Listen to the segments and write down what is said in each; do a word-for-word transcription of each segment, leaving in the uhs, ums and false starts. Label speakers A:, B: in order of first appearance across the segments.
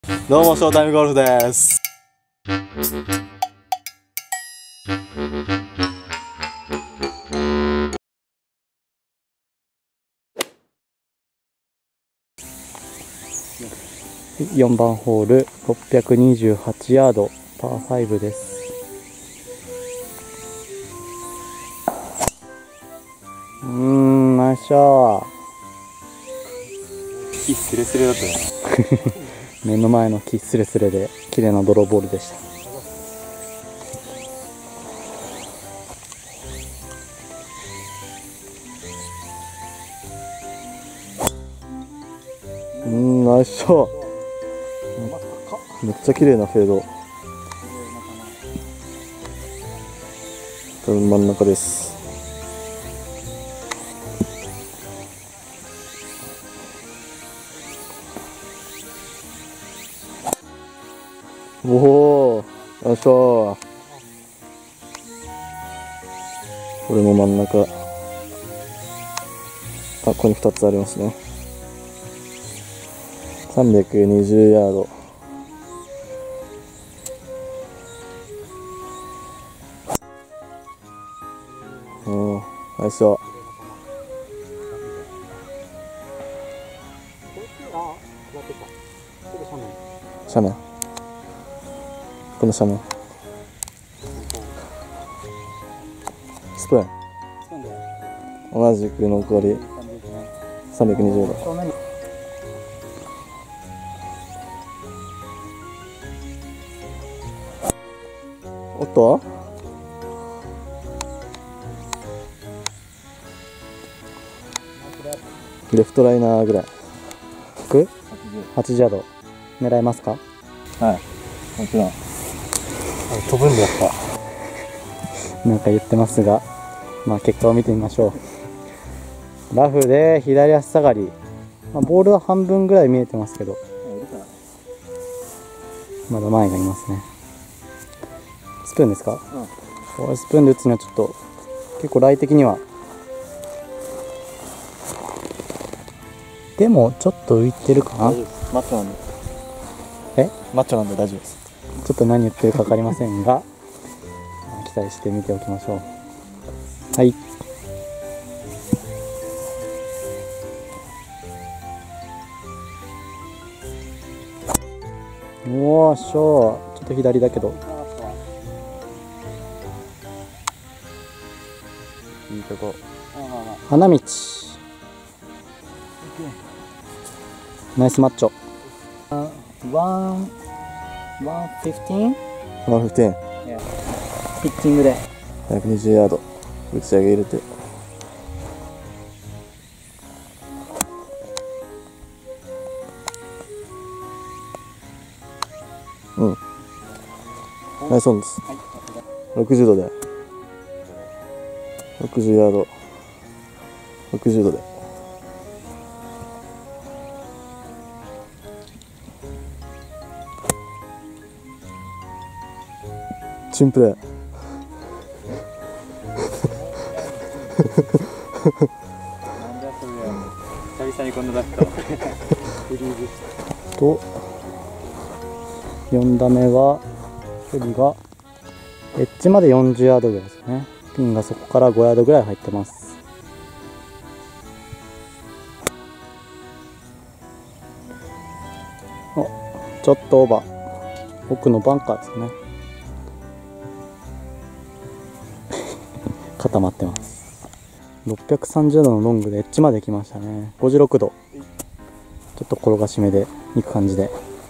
A: どうもショータイムゴルフです。
B: よんばんホールろっぴゃくにじゅうはちヤードパーごです。うーん、ナイスショー。
A: 木スレスレだったね。
B: 目の前の木スレスレで綺麗なドローボールでした。
A: うーん、ナイスショー。めっちゃ綺麗なフェード。多分真ん中です。おお、よいしょ。これも真ん中。あ、ここにふたつありますね。さんびゃくにじゅうヤード。おお、ナイスショー。斜面。この斜面。スプーン。同じく残りさんびゃくにじゅうヤード。おっと、レフトライナーぐらい。
B: はちじゅうヤード狙えますか？
A: はい、もちろん。飛ぶんだやっ
B: ぱ。なんか言ってますが、まあ結果を見てみましょう。ラフで左足下がり、まあ、ボールは半分ぐらい見えてますけど、まだ前がいますね。スプーンですか？うん、これスプーンで打つにはちょっと結構ライ的には、でもちょっと浮いてるかな。
A: マッチョなんで。
B: え？
A: マッチョなんで大丈夫です。
B: ちょっと何言ってるか分かりませんが期待して見ておきましょう。はい。おお、しょー。ちょっと左だけど
A: いいとこ。
B: 花道。ナイスマッチョ。ワン、ワンフィフティーン？
A: ワンフィフティーン。
B: ピッチングで。
A: ひゃくにじゅうヤード。打ち上げ入れて。うん。ナイスオンです。ろくじゅうどで。ろくじゅうヤード。ろくじゅうどで。チンプレー。
B: なんだそれ。久々にこんなだった。フリーズとよん打目は距離がエッジまでよんじゅうヤードぐらいですね。ピンがそこからごヤードぐらい入ってます。お、ちょっとオーバー。奥のバンカーですね。固まってます。ろっぴゃくさんじゅうどのロングでエッジまで来ましたね。ごじゅうろくど。ちょっと転がし目でいく感じで。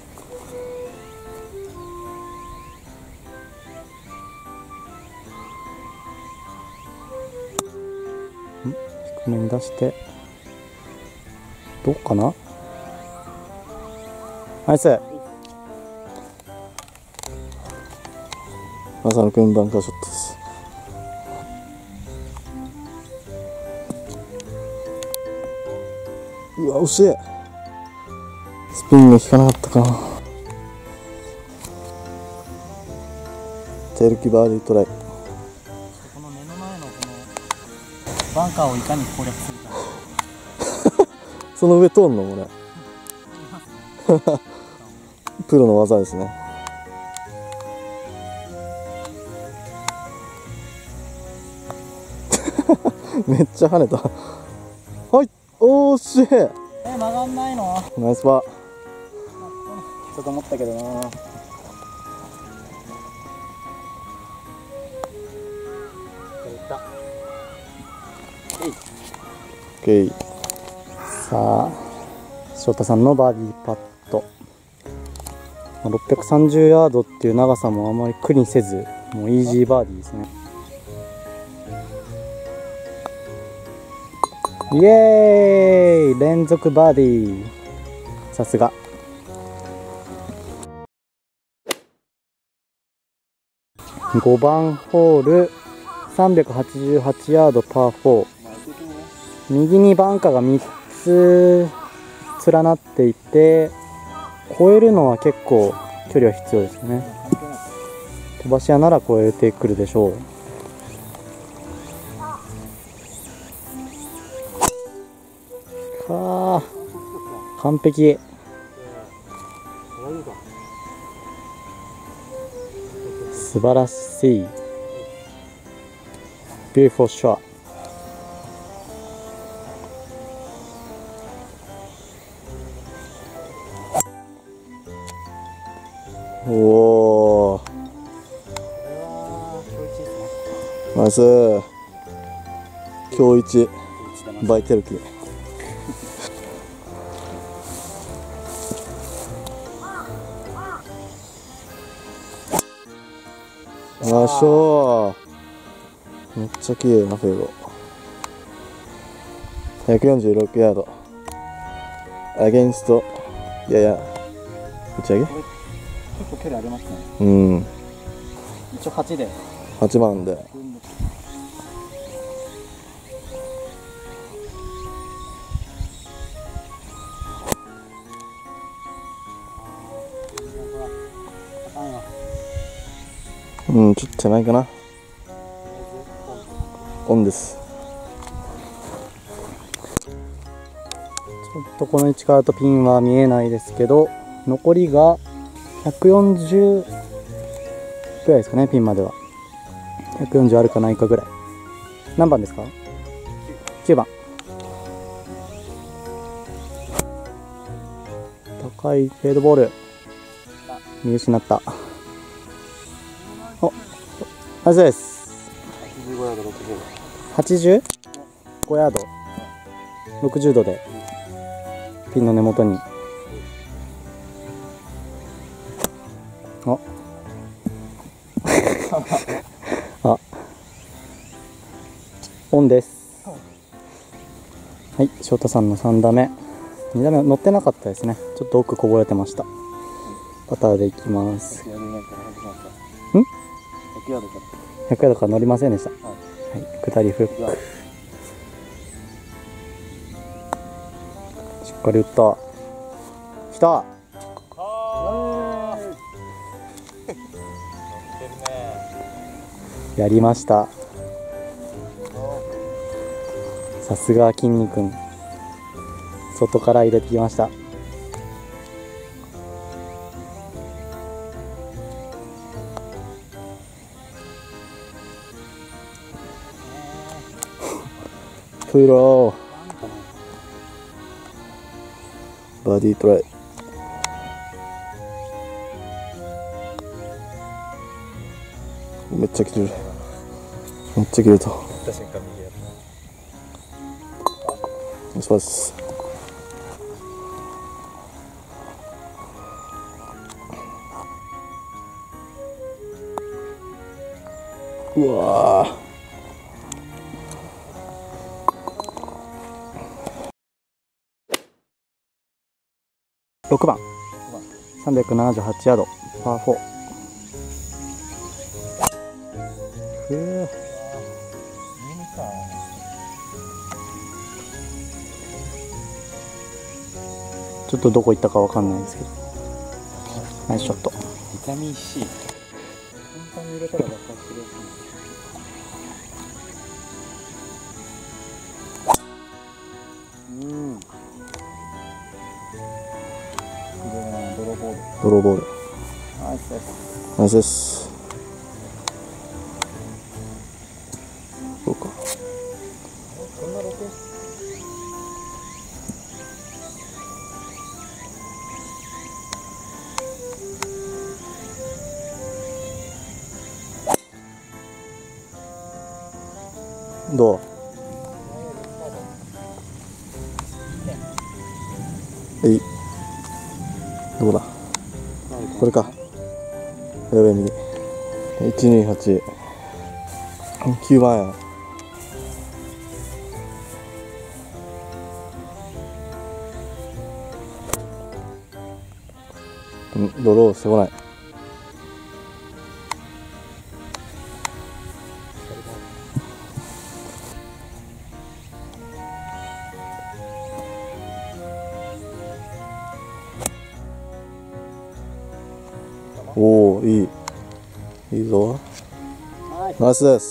B: 低めに出してどうかな。ナイス。
A: 浅野君バンカーショットです。うわ、惜しい。スピンが効かなかったかな。テールキバーディートライ。
B: この目の前のこのバンカーをいかに攻略するか。
A: その上通んのこれ。 プロの技ですね。めっちゃ跳ねた。はい、おーしい。
B: え、曲がんないの？
A: ナイスパー。
B: ちょっと思ったけどな。
A: オッケー。
B: さあ、翔太さんのバーディーパット。ろっぴゃくさんじゅうヤードっていう長さもあまり苦にせず、もうイージーバーディーですね。イエーイ、連続バーディー。さすが。ごばんホール、さんびゃくはちじゅうはちヤードパーフォー。右にバンカーがみっつ連なっていて、越えるのは結構距離は必要ですね。飛ばし屋なら越えてくるでしょう。はあ、完璧。素晴らしい。Beautiful shot。
A: おお。ナイス。今日一バイテルキー。よいしょー。めっちゃ綺麗なフェード。ひゃくよんじゅうろくヤード。アゲンスト。やや打ち上げ。
B: 結構距離ありますね。
A: うん。
B: 一応はちで。
A: はちばんで。うん、ちょっと手前かな。オンです。
B: ちょっとこの位置からとピンは見えないですけど、残りがひゃくよんじゅうぐらいですかね、ピンまでは。ひゃくよんじゅうあるかないかぐらい。何番ですか？きゅうばん。高いフェードボール。見失った。お、ナイスです。はちじゅうごヤード、ろくじゅうどでピンの根元に。ああ、オンです。はい、翔太さんのさん打目。に打目乗ってなかったですね。ちょっと奥こぼれてました。パターでいきます。ん？ひゃくヤードから乗りませんでした。はい、下りフック。しっかり打った。きた。やりました。さすが筋肉。外から入れてきました。
A: プロバーディートライ。めっちゃ切れる。めっちゃ切れた。ナイスパス。うわー、
B: ろくばん、さんびゃくななじゅうはちヤード、パーフォー。ふう、ちょっとどこ行ったかわかんないですけど、ナイスショット。ビタミン C。簡単に入れたら爆発する。うん。きれいな泥ボール。
A: ドローボール。
B: ナイスです。
A: ナイスです。そうか。
B: こんなロケ
A: どう？えい。どうだ？これか。やべえ、右。いちにはち。きゅうばんや。うん、ドローしてこない。おお、いい。いいぞ。ナイスです。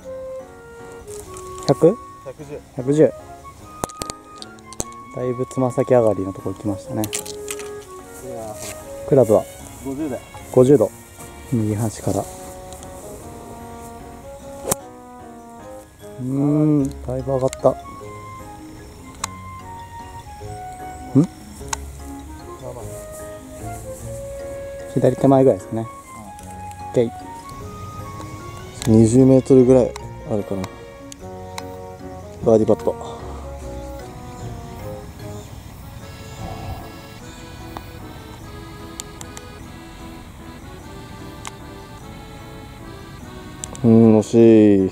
B: ひゃく？
A: ひゃくじゅう。
B: ひゃくじゅう。だいぶつま先上がりのところ行きましたね。クラブは
A: ごじゅうだよ。
B: ごじゅうど。右端から。うーん、だいぶ上がった。ん？左手前ぐらいですかね。オッケー。
A: にじゅうメートルぐらいあるかな。バーディーパット。うん、惜しい。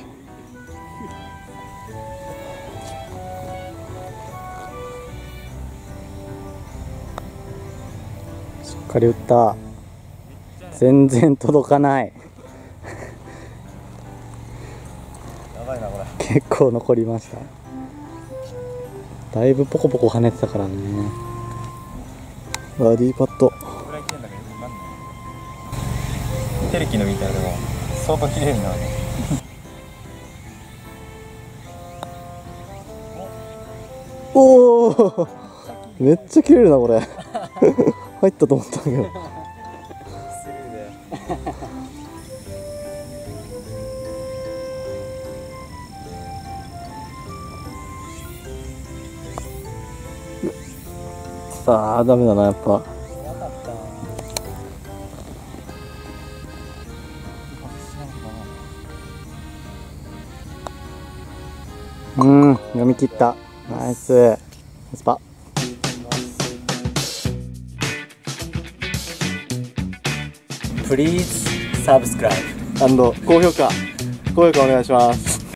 B: しっかり打った。全然届かない。
A: やばいなこれ。
B: 結構残りました。だいぶポコポコ跳ねてたからね。
A: バーディーパット。
C: テレキの見たらでも相当綺麗になる。
A: おお、めっちゃ切れるなこれ。入ったと思ったんだけど。ああ、ダメだなやっぱ。
B: うん、読み切った。ナイス。ナイスパ。
C: Please subscribe。
A: 高評価、高評価お願いします。